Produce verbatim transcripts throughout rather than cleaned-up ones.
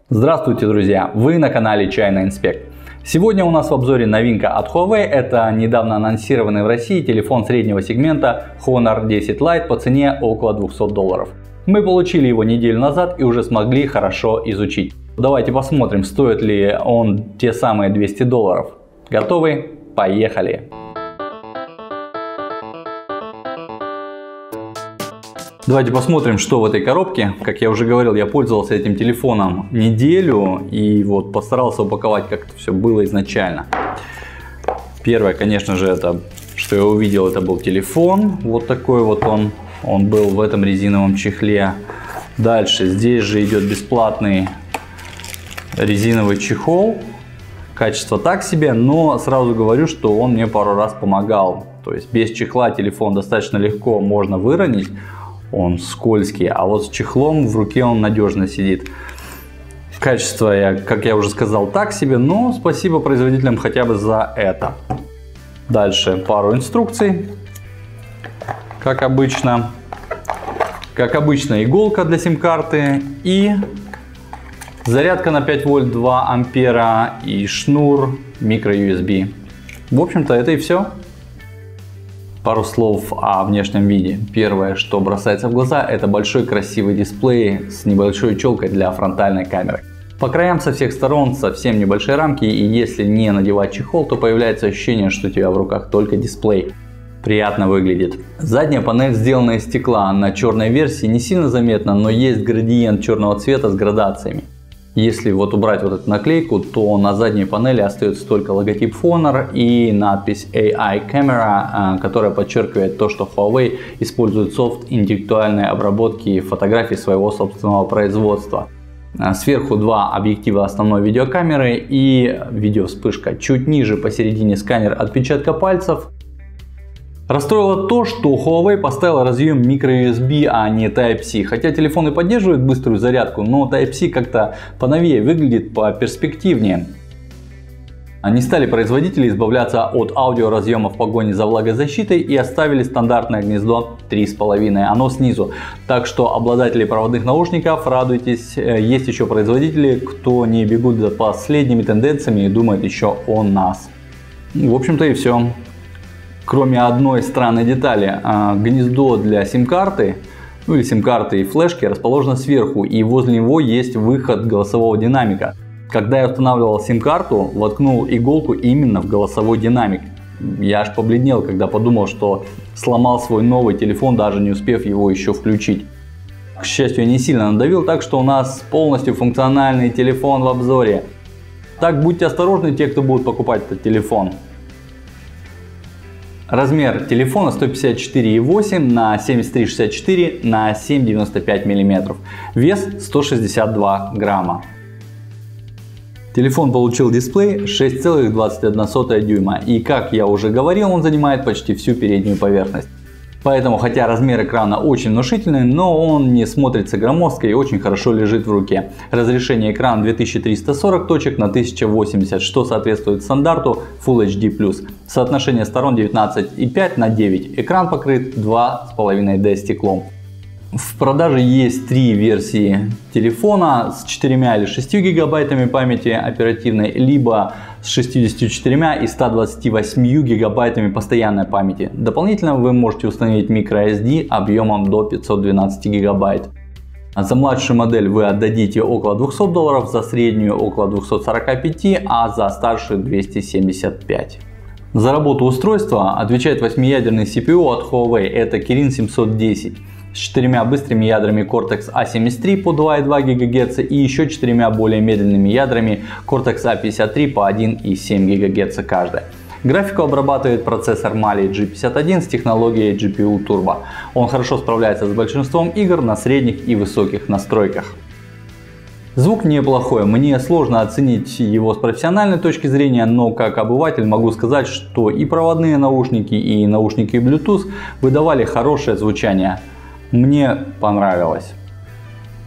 Здравствуйте, друзья! Вы на канале China Inspect. Сегодня у нас в обзоре новинка от Huawei. Это недавно анонсированный в России телефон среднего сегмента Honor десять Lite по цене около двухсот долларов. Мы получили его неделю назад и уже смогли хорошо изучить. Давайте посмотрим, стоит ли он те самые двести долларов. Готовы? Поехали! Давайте посмотрим, что в этой коробке. Как я уже говорил, я пользовался этим телефоном неделю и вот постарался упаковать, как это все было изначально. Первое, конечно же, это, что я увидел, это был телефон. Вот такой вот он. Он был в этом резиновом чехле. Дальше здесь же идет бесплатный резиновый чехол. Качество так себе, но сразу говорю, что он мне пару раз помогал. То есть без чехла телефон достаточно легко можно выронить. Он скользкий, а вот с чехлом в руке он надежно сидит. Качество, я, как я уже сказал, так себе, но спасибо производителям хотя бы за это. Дальше пару инструкций. Как обычно. Как обычно, иголка для сим-карты и зарядка на пять вольт два ампера и шнур микро ю эс би. В общем-то, это и все. Пару слов о внешнем виде. Первое, что бросается в глаза, это большой красивый дисплей с небольшой челкой для фронтальной камеры. По краям со всех сторон совсем небольшие рамки, и если не надевать чехол, то появляется ощущение, что у тебя в руках только дисплей. Приятно выглядит. Задняя панель сделана из стекла. На черной версии не сильно заметно, но есть градиент черного цвета с градациями. Если вот убрать вот эту наклейку, то на задней панели остается только логотип Honor и надпись эй ай Camera, которая подчеркивает то, что Huawei использует софт интеллектуальной обработки фотографий своего собственного производства. Сверху два объектива основной видеокамеры и видеовспышка. Чуть ниже посередине сканер отпечатка пальцев. Расстроило то, что Huawei поставил разъем микро ю эс би, а не тайп си. Хотя телефоны поддерживают быструю зарядку, но тайп си как-то поновее выглядит, поперспективнее. Они стали производители избавляться от аудиоразъема в погоне за влагозащитой и оставили стандартное гнездо три и пять, оно снизу. Так что обладатели проводных наушников, радуйтесь, есть еще производители, кто не бегут за последними тенденциями и думает еще о нас. В общем-то и все. Кроме одной странной детали, гнездо для сим-карты, ну или сим-карты и флешки расположено сверху, и возле него есть выход голосового динамика. Когда я устанавливал сим-карту, воткнул иголку именно в голосовой динамик. Я аж побледнел, когда подумал, что сломал свой новый телефон, даже не успев его еще включить. К счастью, я не сильно надавил, так что у нас полностью функциональный телефон в обзоре. Так будьте осторожны, те, кто будут покупать этот телефон. Размер телефона сто пятьдесят четыре и восемь на семьдесят три шестьдесят четыре на семь девяносто пять миллиметров. Вес сто шестьдесят два грамма. Телефон получил дисплей шесть целых двадцать одна сотая дюйма. И как я уже говорил, он занимает почти всю переднюю поверхность. Поэтому, хотя размер экрана очень внушительный, но он не смотрится громоздко и очень хорошо лежит в руке. Разрешение экрана две тысячи триста сорок точек на тысяча восемьдесят, что соответствует стандарту Full эйч ди плюс. Соотношение сторон девятнадцать и пять на девять. Экран покрыт два и пять дэ стеклом. В продаже есть три версии телефона с четырьмя или шестью гигабайтами памяти оперативной, либо с шестьюдесятью четырьмя и ста двадцатью восьмью гигабайтами постоянной памяти. Дополнительно вы можете установить микро эс ди объемом до пятисот двенадцати гигабайт. За младшую модель вы отдадите около двухсот долларов, за среднюю около двухсот сорока пяти, а за старшую двести семьдесят пять. За работу устройства отвечает восьмиядерный си пи ю от Huawei, это Kirin семьсот десять. С четырьмя быстрыми ядрами Cortex а семьдесят три по два и два гигагерца и еще четырьмя более медленными ядрами Cortex а пятьдесят три по один и семь гигагерца каждая. Графику обрабатывает процессор Mali джи пятьдесят один с технологией джи пи ю Turbo. Он хорошо справляется с большинством игр на средних и высоких настройках. Звук неплохой, мне сложно оценить его с профессиональной точки зрения, но как обыватель могу сказать, что и проводные наушники, и наушники Bluetooth выдавали хорошее звучание. Мне понравилось.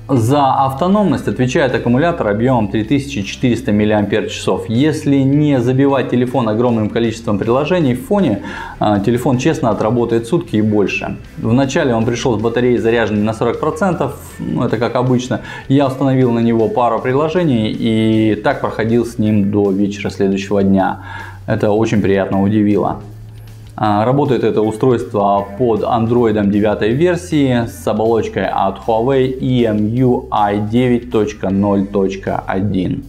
За автономность отвечает аккумулятор объемом три тысячи четыреста миллиампер-часов. Если не забивать телефон огромным количеством приложений в фоне, телефон честно отработает сутки и больше. Вначале он пришел с батареей заряженной на сорок процентов, ну, это как обычно. Я установил на него пару приложений и так проходил с ним до вечера следующего дня. Это очень приятно удивило. Работает это устройство под Android девятой версии с оболочкой от Huawei и эм ю ай девять точка ноль точка один.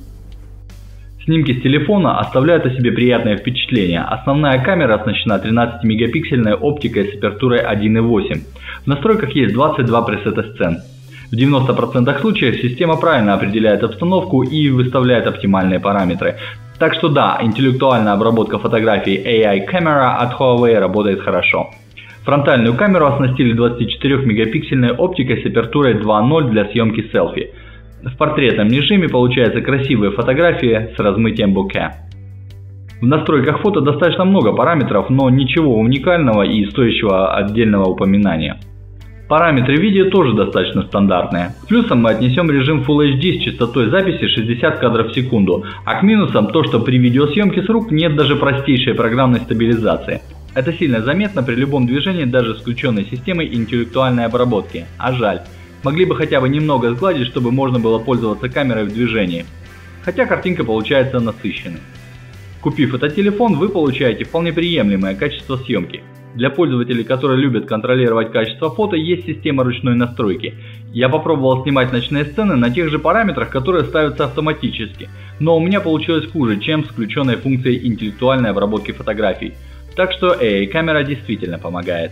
Снимки с телефона оставляют о себе приятное впечатление. Основная камера оснащена тринадцатимегапиксельной оптикой с апертурой один и восемь. В настройках есть двадцать два пресета сцен. В девяноста процентах случаев система правильно определяет обстановку и выставляет оптимальные параметры. Так что да, интеллектуальная обработка фотографий эй ай камера от Huawei работает хорошо. Фронтальную камеру оснастили двадцатичетырёхмегапиксельной оптикой с апертурой два ноль для съемки селфи. В портретном режиме получаются красивые фотографии с размытием боке. В настройках фото достаточно много параметров, но ничего уникального и стоящего отдельного упоминания. Параметры видео тоже достаточно стандартные. К плюсам мы отнесем режим Full эйч ди с частотой записи шестьдесят кадров в секунду, а к минусам то, что при видеосъемке с рук нет даже простейшей программной стабилизации. Это сильно заметно при любом движении даже с включенной системой интеллектуальной обработки, а жаль. Могли бы хотя бы немного сгладить, чтобы можно было пользоваться камерой в движении. Хотя картинка получается насыщенной. Купив этот телефон, вы получаете вполне приемлемое качество съемки. Для пользователей, которые любят контролировать качество фото, есть система ручной настройки. Я попробовал снимать ночные сцены на тех же параметрах, которые ставятся автоматически, но у меня получилось хуже, чем с включенной функцией интеллектуальной обработки фотографий. Так что эй ай камера действительно помогает.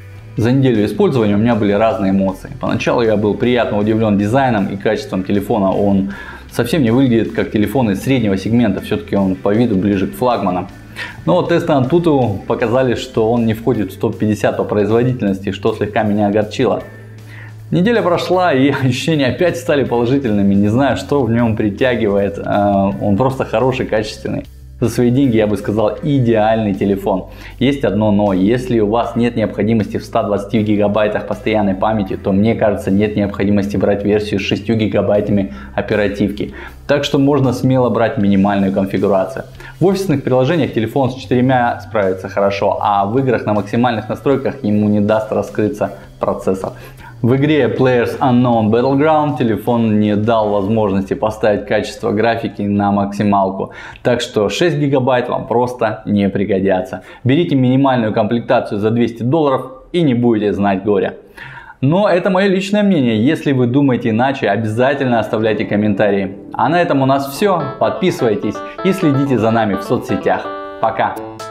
За неделю использования у меня были разные эмоции. Поначалу я был приятно удивлен дизайном и качеством телефона. Он совсем не выглядит как телефоны среднего сегмента, все-таки он по виду ближе к флагманам. Но тесты Antutu показали, что он не входит в топ пятьдесят по производительности, что слегка меня огорчило. Неделя прошла, и ощущения опять стали положительными. Не знаю, что в нем притягивает. Он просто хороший, качественный. За свои деньги я бы сказал идеальный телефон. Есть одно но. Если у вас нет необходимости в ста двадцати гигабайтах постоянной памяти, то мне кажется нет необходимости брать версию с шестью гигабайтами оперативки. Так что можно смело брать минимальную конфигурацию. В офисных приложениях телефон с четырьмя справится хорошо, а в играх на максимальных настройках ему не даст раскрыться процессор. В игре PlayerUnknown's Battleground телефон не дал возможности поставить качество графики на максималку, так что шесть гигабайт вам просто не пригодятся. Берите минимальную комплектацию за двести долларов и не будете знать горя. Но это мое личное мнение. Если вы думаете иначе, обязательно оставляйте комментарии. А на этом у нас все. Подписывайтесь и следите за нами в соцсетях. Пока!